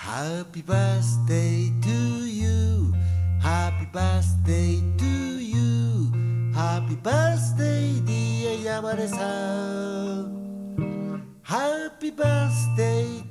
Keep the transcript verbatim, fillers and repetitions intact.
Happy birthday to you Happy birthday to you Happy birthday dear 山根さん Happy birthday